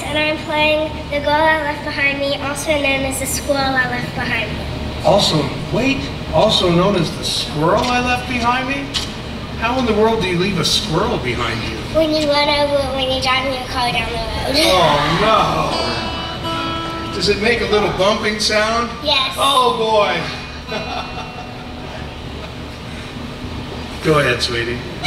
and I'm playing The Girl I Left Behind Me, also known as The Squirrel I Left Behind Me. Also known as the squirrel I left behind me? How in the world do you leave a squirrel behind you? When you run over it when you're driving your car down the road. Oh no! Does it make a little bumping sound? Yes. Oh boy! Go ahead, sweetie.